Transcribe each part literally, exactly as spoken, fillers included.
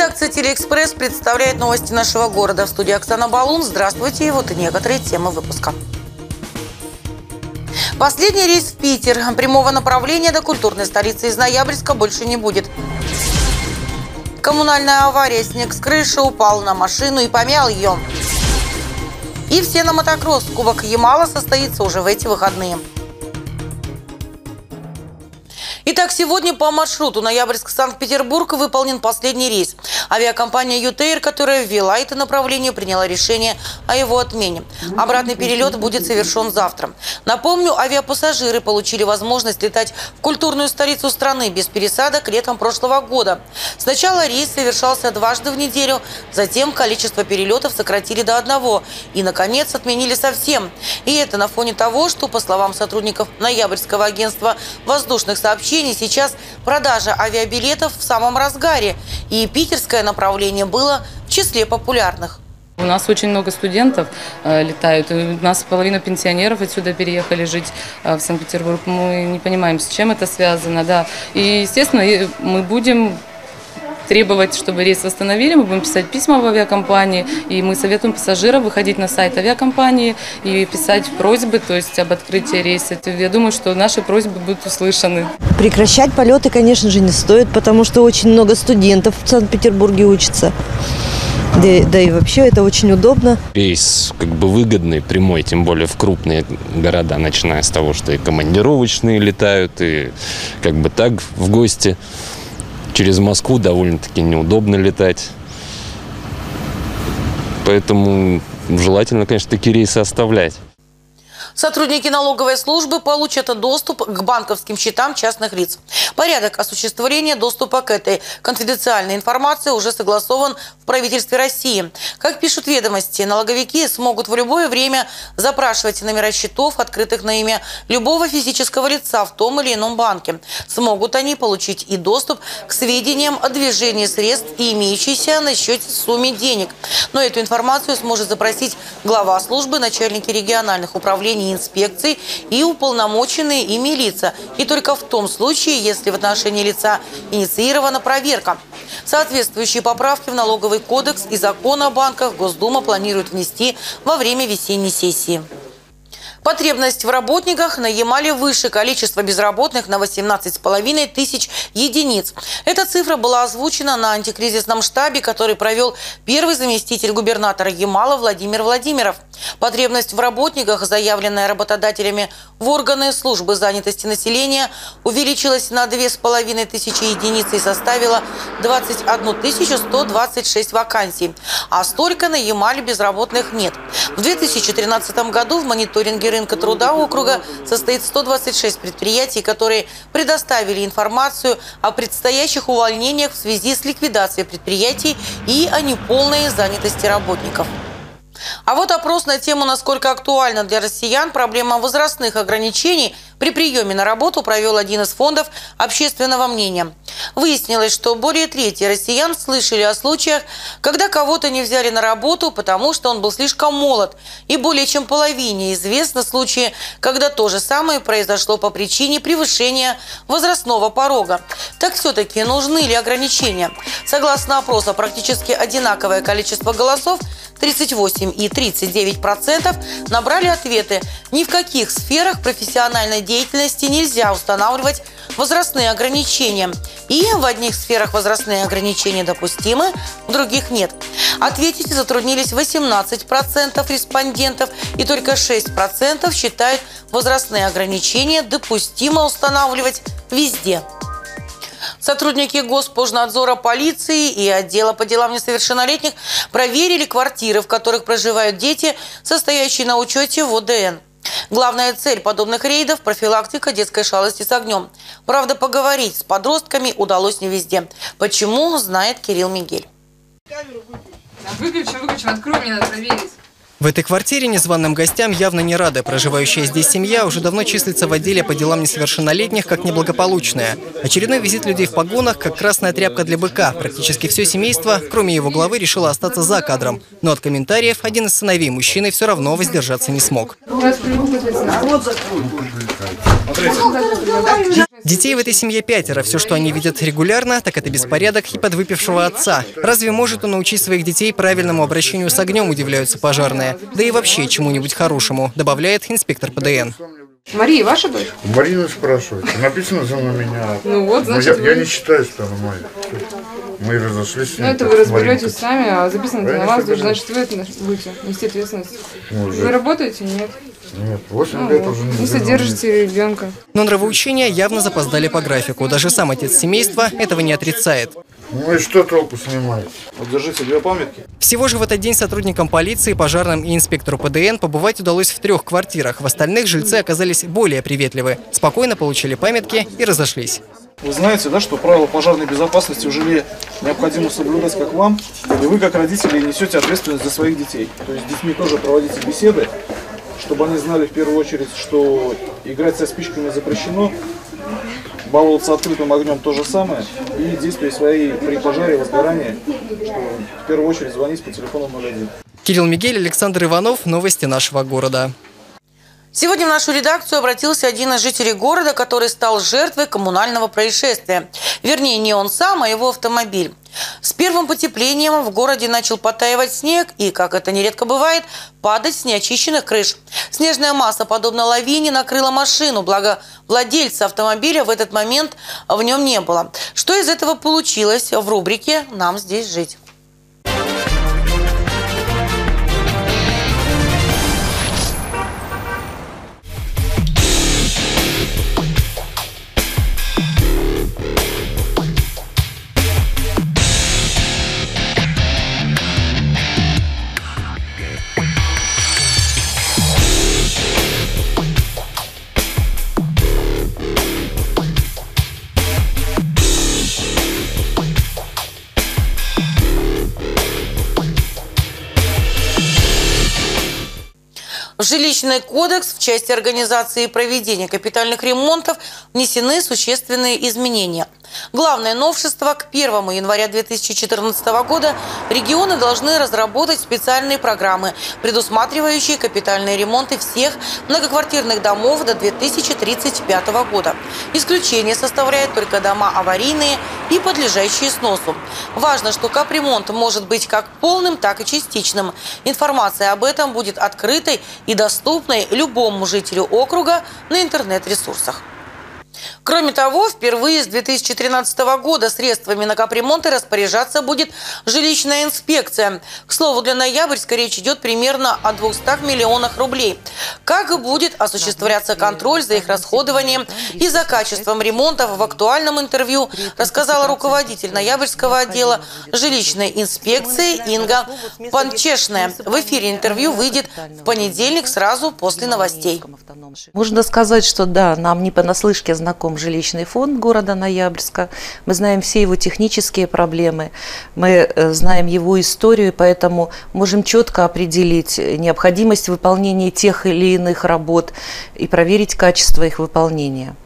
Редакция «Телеэкспресс» представляет новости нашего города. В студии Оксана Балун. Здравствуйте. И вот и некоторые темы выпуска. Последний рейс в Питер. Прямого направления до культурной столицы из Ноябрьска больше не будет. Коммунальная авария. Снег с крыши упал на машину и помял ее. И все на мотокросс. Кубок Ямала состоится уже в эти выходные. Итак, сегодня по маршруту Ноябрьск-Санкт-Петербург выполнен последний рейс. Авиакомпания «Ютейр», которая ввела это направление, приняла решение о его отмене. Обратный перелет будет совершен завтра. Напомню, авиапассажиры получили возможность летать в культурную столицу страны без пересадок летом прошлого года. Сначала рейс совершался дважды в неделю, затем количество перелетов сократили до одного и, наконец, отменили совсем. И это на фоне того, что, по словам сотрудников Ноябрьского агентства воздушных сообщений, сейчас продажа авиабилетов в самом разгаре, и питерское направление было в числе популярных. У нас очень много студентов э, летают, у нас половина пенсионеров отсюда переехали жить э, в Санкт-Петербург. Мы не понимаем, с чем это связано, да. И, естественно, мы будем требовать, чтобы рейс восстановили, мы будем писать письма в авиакомпании, и мы советуем пассажирам выходить на сайт авиакомпании и писать просьбы, то есть об открытии рейса. Я думаю, что наши просьбы будут услышаны. Прекращать полеты, конечно же, не стоит, потому что очень много студентов в Санкт-Петербурге учатся. Да, да и вообще это очень удобно. Рейс как бы выгодный, прямой, тем более в крупные города, начиная с того, что и командировочные летают, и как бы так в гости. Через Москву довольно-таки неудобно летать. Поэтому желательно, конечно, такие рейсы оставлять. Сотрудники налоговой службы получат доступ к банковским счетам частных лиц. Порядок осуществления доступа к этой конфиденциальной информации уже согласован в правительстве России. Как пишут ведомости, налоговики смогут в любое время запрашивать номера счетов, открытых на имя любого физического лица в том или ином банке. Смогут они получить и доступ к сведениям о движении средств и имеющейся на счете сумме денег. Но эту информацию сможет запросить глава службы, начальники региональных управлений, инспекций и уполномоченные ими лица. И только в том случае, если в отношении лица инициирована проверка. Соответствующие поправки в налоговый кодекс и закон о банках Госдума планирует внести во время весенней сессии. Потребность в работниках на Ямале выше количества безработных на восемнадцать с половиной тысяч единиц. Эта цифра была озвучена на антикризисном штабе, который провел первый заместитель губернатора Ямала Владимир Владимиров. Потребность в работниках, заявленная работодателями в органы службы занятости населения, увеличилась на две с половиной тысячи единиц и составила двадцать одну тысячу сто двадцать шесть вакансий. А столько на Ямале безработных нет. В две тысячи тринадцатом году в мониторинге рынка труда округа состоит сто двадцать шесть предприятий, которые предоставили информацию о предстоящих увольнениях в связи с ликвидацией предприятий и о неполной занятости работников. А вот опрос на тему, насколько актуальна для россиян проблема возрастных ограничений при приеме на работу, провел один из фондов общественного мнения. Выяснилось, что более трети россиян слышали о случаях, когда кого-то не взяли на работу, потому что он был слишком молод. И более чем половине известны случаи, когда то же самое произошло по причине превышения возрастного порога. Так все-таки нужны ли ограничения? Согласно опросу, практически одинаковое количество голосов, тридцать восемь и тридцать девять процентов, набрали ответы: ни в каких сферах профессиональной деятельности нельзя устанавливать возрастные ограничения. И в одних сферах возрастные ограничения допустимы, в других нет. Ответить затруднились восемнадцать процентов респондентов, и только шесть процентов считают возрастные ограничения допустимо устанавливать везде. Сотрудники Госпожнадзора, полиции и отдела по делам несовершеннолетних проверили квартиры, в которых проживают дети, состоящие на учете в о дэ эн. Главная цель подобных рейдов – профилактика детской шалости с огнем. Правда, поговорить с подростками удалось не везде. Почему, знает Кирилл Мигель. Выключи, выключи, открой, мне надо проверить. В этой квартире незваным гостям явно не рады. Проживающая здесь семья уже давно числится в отделе по делам несовершеннолетних как неблагополучная. Очередной визит людей в погонах как красная тряпка для быка. Практически все семейство, кроме его главы, решило остаться за кадром. Но от комментариев один из сыновей мужчины все равно воздержаться не смог. Детей в этой семье пятеро. Все, что они видят регулярно, так это беспорядок и подвыпившего отца. Разве может он научить своих детей правильному обращению с огнем, удивляются пожарные. Да и вообще чему-нибудь хорошему, добавляет инспектор ПДН. Мария, ваша дочь? Марину спрашивайте. Написано за меня. Ну вот, значит, я, вы... я не считаю, что она моя. Мы разошлись. Ну это вы разберетесь сами, а записано на вас, значит вы будете нести ответственность. Вы работаете? Нет. Нет, восемь ну, лет вот. уже не Вы содержите ребенка. Но нравоучения явно запоздали по графику. Даже сам отец семейства этого не отрицает. Ну и что толку снимать? Вот держите две памятки. Всего же в этот день сотрудникам полиции, пожарным и инспектору ПДН побывать удалось в трех квартирах. В остальных жильцы оказались более приветливы. Спокойно получили памятки и разошлись. Вы знаете, да, что правила пожарной безопасности в жилье необходимо соблюдать как вам, и вы как родители несете ответственность за своих детей. То есть с детьми тоже проводите беседы, чтобы они знали в первую очередь, что играть со спичками запрещено, баловаться открытым огнем то же самое, и действия свои при пожаре, возгорании, что в первую очередь звонить по телефону ноль один. Кирилл Мигель, Александр Иванов. Новости нашего города. Сегодня в нашу редакцию обратился один из жителей города, который стал жертвой коммунального происшествия. Вернее, не он сам, а его автомобиль. С первым потеплением в городе начал потаивать снег и, как это нередко бывает, падать с неочищенных крыш. Снежная масса, подобно лавине, накрыла машину, благо владельца автомобиля в этот момент в нем не было. Что из этого получилось в рубрике «Нам здесь жить». В жилищный кодекс в части организации и проведения капитальных ремонтов внесены существенные изменения. Главное новшество: к первому января две тысячи четырнадцатого года регионы должны разработать специальные программы, предусматривающие капитальные ремонты всех многоквартирных домов до две тысячи тридцать пятого года. Исключение составляют только дома аварийные и подлежащие сносу. Важно, что капремонт может быть как полным, так и частичным. Информация об этом будет открытой и доступной любому жителю округа на интернет-ресурсах. Кроме того, впервые с две тысячи тринадцатого года средствами на капремонты распоряжаться будет жилищная инспекция. К слову, для Ноябрьска речь идет примерно о двухстах миллионах рублей. Как будет осуществляться контроль за их расходованием и за качеством ремонтов, в актуальном интервью рассказала руководитель Ноябрьского отдела жилищной инспекции Инга Панчешная. В эфире интервью выйдет в понедельник сразу после новостей. Можно сказать, что да, нам не понаслышке знаком жилищный фонд города Ноябрьска. Мы знаем все его технические проблемы, мы знаем его историю, поэтому можем четко определить необходимость выполнения тех или иных работ и проверить качество их выполнения.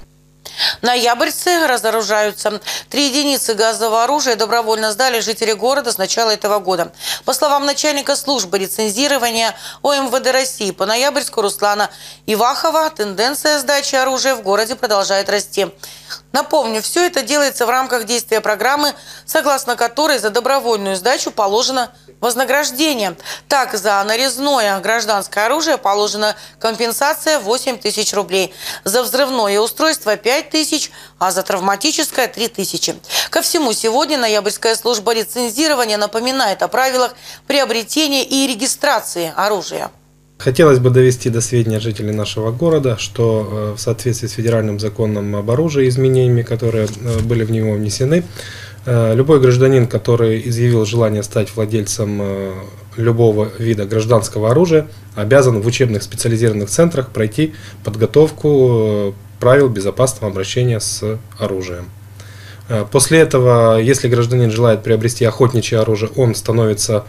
Ноябрьцы разоружаются. Три единицы газового оружия добровольно сдали жители города с начала этого года. По словам начальника службы лицензирования О Эм Вэ Дэ России по Ноябрьску Руслана Ивахова, тенденция сдачи оружия в городе продолжает расти. Напомню, все это делается в рамках действия программы, согласно которой за добровольную сдачу положено вознаграждение. Так, за нарезное гражданское оружие положена компенсация восемь тысяч рублей, за взрывное устройство пять тысяч, а за травматическое три тысячи. Ко всему, сегодня Ноябрьская служба лицензирования напоминает о правилах приобретения и регистрации оружия. Хотелось бы довести до сведения жителей нашего города, что в соответствии с федеральным законом об оружии, изменениями, которые были в него внесены, любой гражданин, который изъявил желание стать владельцем любого вида гражданского оружия, обязан в учебных специализированных центрах пройти подготовку правил безопасного обращения с оружием. После этого, если гражданин желает приобрести охотничье оружие, он становится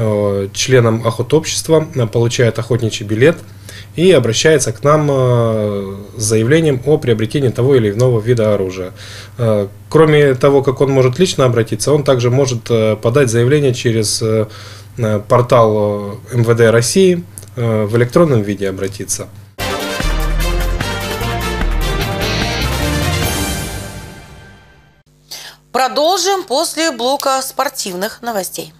членом охотобщества, получает охотничий билет и обращается к нам с заявлением о приобретении того или иного вида оружия. Кроме того, как он может лично обратиться, он также может подать заявление через портал Эм Вэ Дэ России, в электронном виде обратиться. Продолжим после блока спортивных новостей.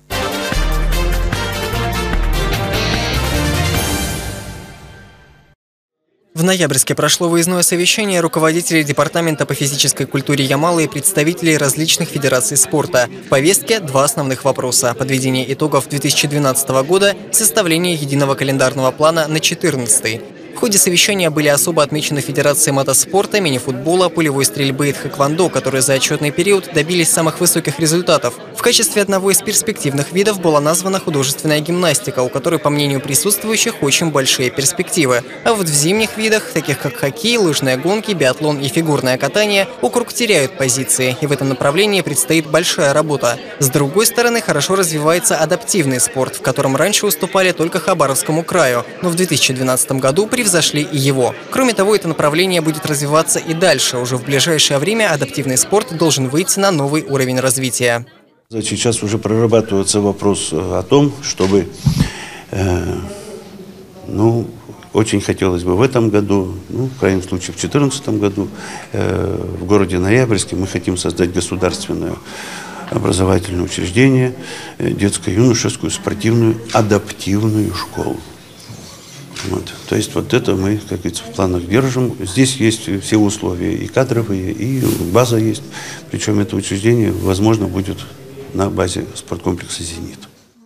В Ноябрьске прошло выездное совещание руководителей Департамента по физической культуре Ямала и представителей различных федераций спорта. В повестке два основных вопроса: подведение итогов две тысячи двенадцатого года, составление единого календарного плана на две тысячи четырнадцатый. В ходе совещания были особо отмечены федерации мотоспорта, мини-футбола, пулевой стрельбы и тхэквондо, которые за отчетный период добились самых высоких результатов. В качестве одного из перспективных видов была названа художественная гимнастика, у которой, по мнению присутствующих, очень большие перспективы. А вот в зимних видах, таких как хоккей, лыжные гонки, биатлон и фигурное катание, округ теряют позиции, и в этом направлении предстоит большая работа. С другой стороны, хорошо развивается адаптивный спорт, в котором раньше уступали только Хабаровскому краю, но в две тысячи двенадцатом году превзошли зашли и его. Кроме того, это направление будет развиваться и дальше. Уже в ближайшее время адаптивный спорт должен выйти на новый уровень развития. Сейчас уже прорабатывается вопрос о том, чтобы, э, ну, очень хотелось бы в этом году, ну, в крайнем случае в две тысячи четырнадцатом году, э, в городе Ноябрьске мы хотим создать государственное образовательное учреждение, э, детско-юношескую спортивную адаптивную школу. Вот. То есть вот это мы, как говорится, в планах держим. Здесь есть все условия, и кадровые, и база есть. Причем это учреждение, возможно, будет на базе спорткомплекса «Зенит».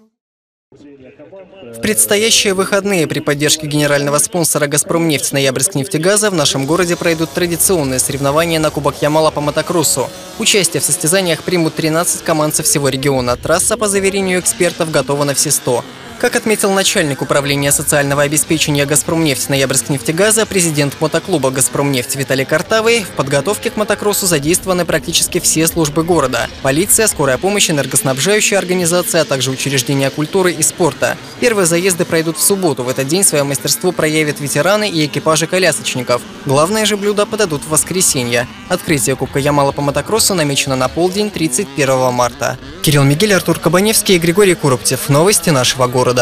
В предстоящие выходные при поддержке генерального спонсора «Газпромнефть» Ноябрьскнефтегаза в нашем городе пройдут традиционные соревнования на Кубок Ямала по мотокроссу. Участие в состязаниях примут тринадцать команд со всего региона. Трасса, по заверению экспертов, готова на все сто. Как отметил начальник управления социального обеспечения «Газпромнефть» Ноябрьскнефтегаза, президент мотоклуба «Газпромнефть» Виталий Картавый, в подготовке к мотокроссу задействованы практически все службы города: полиция, скорая помощь, энергоснабжающая организация, а также учреждения культуры и спорта. Первые заезды пройдут в субботу. В этот день свое мастерство проявят ветераны и экипажи колясочников. Главное же блюдо подадут в воскресенье. Открытие Кубка Ямала по мотокроссу намечено на полдень тридцать первого марта. Кирилл Мигель, Артур Кабаневский и Григорий Куроптев. Новости нашего города.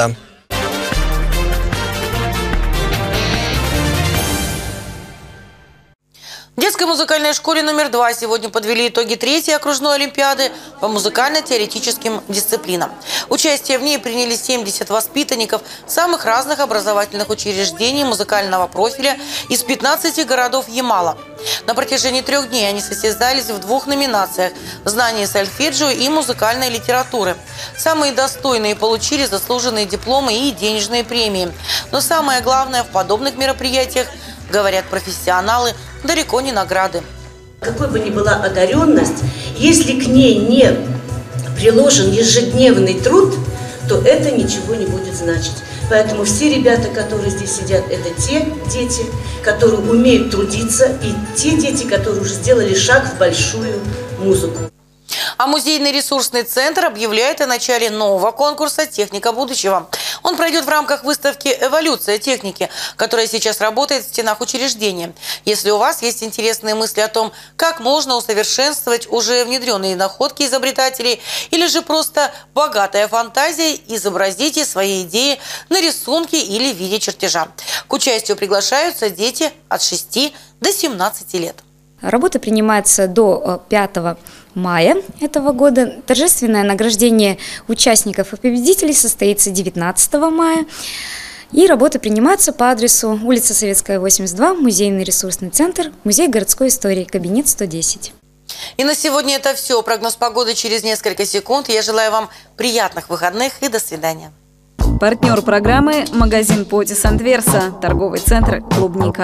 В детской музыкальной школе номер два сегодня подвели итоги третьей окружной олимпиады по музыкально-теоретическим дисциплинам. Участие в ней приняли семьдесят воспитанников самых разных образовательных учреждений музыкального профиля из пятнадцати городов Ямала. На протяжении трех дней они состязались в двух номинациях – знание сольфеджио и музыкальной литературы. Самые достойные получили заслуженные дипломы и денежные премии. Но самое главное в подобных мероприятиях, говорят профессионалы, далеко не награды. Какой бы ни была одаренность, если к ней не приложен ежедневный труд, то это ничего не будет значить. Поэтому все ребята, которые здесь сидят, это те дети, которые умеют трудиться, и те дети, которые уже сделали шаг в большую музыку. А музейный ресурсный центр объявляет о начале нового конкурса «Техника будущего». Он пройдет в рамках выставки «Эволюция техники», которая сейчас работает в стенах учреждения. Если у вас есть интересные мысли о том, как можно усовершенствовать уже внедренные находки изобретателей, или же просто богатая фантазия, изобразите свои идеи на рисунке или в виде чертежа. К участию приглашаются дети от шести до семнадцати лет. Работа принимается до пятого мая этого года. Торжественное награждение участников и победителей состоится девятнадцатого мая. И работа принимается по адресу улица Советская, восемьдесят два, музейный ресурсный центр, музей городской истории, кабинет сто десять. И на сегодня это все. Прогноз погоды через несколько секунд. Я желаю вам приятных выходных и до свидания. Партнер программы – магазин Поти Сантверса, торговый центр «Клубника».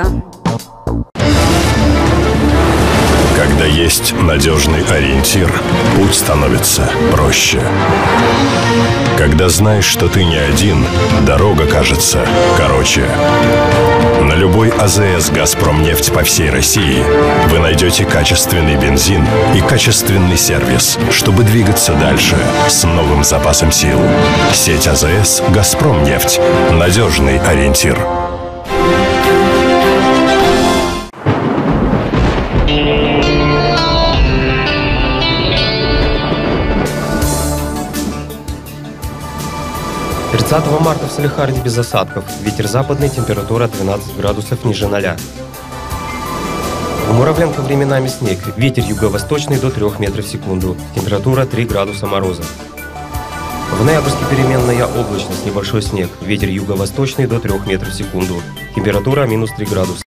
Когда есть надежный ориентир, путь становится проще. Когда знаешь, что ты не один, дорога кажется короче. На любой АЗС «Газпромнефть» по всей России вы найдете качественный бензин и качественный сервис, чтобы двигаться дальше с новым запасом сил. Сеть АЗС «Газпромнефть» – надежный ориентир. тридцатого марта в Салехарде без осадков. Ветер западный, температура двенадцать градусов ниже ноля. В Муравленко временами снег. Ветер юго-восточный до трёх метров в секунду. Температура три градуса мороза. В Ноябрьске переменная облачность, небольшой снег. Ветер юго-восточный до трёх метров в секунду. Температура минус три градуса.